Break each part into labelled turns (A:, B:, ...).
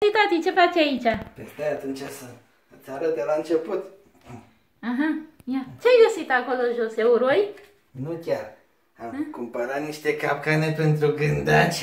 A: Zi, tati, ce faci aici?
B: Păi stai atunci să-ți arăt de la început.
A: Aha, ia. Ce-ai găsit acolo jos, euroi?
B: Nu chiar. Am cumpărat niște capcane pentru gândaci.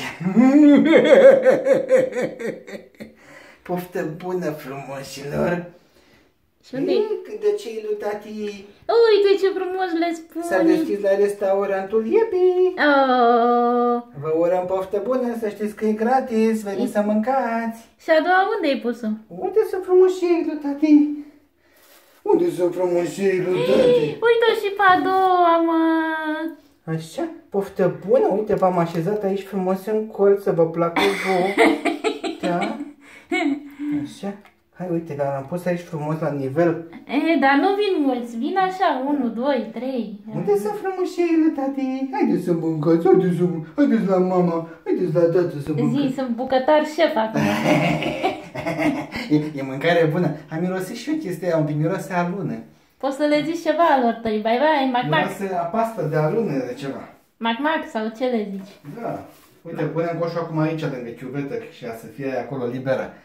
B: Poftă bună, frumoșilor.
A: Și unde?
B: De ce lui tati
A: Uite ce frumos le spune.
B: s-a deschis la restaurantul Iepi.
A: Oh.
B: Vă urăm poftă bună, să știți că e gratis, veniți să mâncați.
A: Și a doua, unde ai pus-o?
B: Unde sunt frumoșii lui tati? Unde sunt frumoșii lui tati?
A: Uite și pe a doua, mă.
B: Așa, poftă bună, uite, v-am așezat aici frumos în colț, să vă placă vouă. Da? Așa. Hai, uite, l-am pus aici frumos la nivel.
A: Dar nu vin mulți, vin așa, 1, 2, 3.
B: Unde sunt frumoșii lui tati? Haideți să mâncați, haideți la mama, haideți la tată să mâncați.
A: Zi, sunt bucătar șef acum.
B: E mâncare bună. Am mirosit și eu chestia aia, un pic miroase a lună.
A: Poți să le zici ceva alor tăi, bye bye, mac-mac.
B: Miroase a pastă de alună de ceva.
A: Mac-mac sau ce le zici?
B: Da. Uite, punem coșul acum aici lângă chiuvetă și a să fie acolo liberă.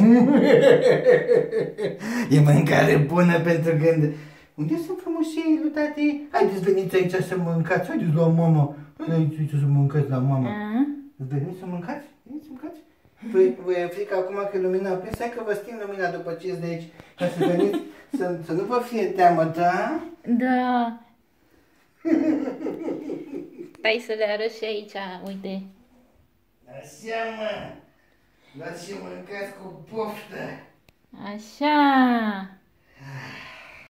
B: E mâncare bună pentru gând. Unde sunt frumoșii lui tati? Haideți, veniți aici să mâncați. Haideți la mama. Haideți aici să mâncați la mama. Veniți să mâncați? Veniți să mâncați? Voi e frică acum că e lumina aprinsă, hai că vă sting lumina după ce ies de aici. Ca să veniți, să nu vă fie teamă, da?
A: Da. Stai să le arăt și aici, uite.
B: Așa, mă. Dați și mâncați cu poftă.
A: Așa.